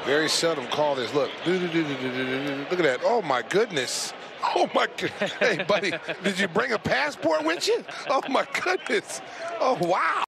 Very seldom call this. Look. Look at that. Oh, my goodness. Oh, my goodness. Hey, buddy, did you bring a passport with you? Oh, my goodness. Oh, wow.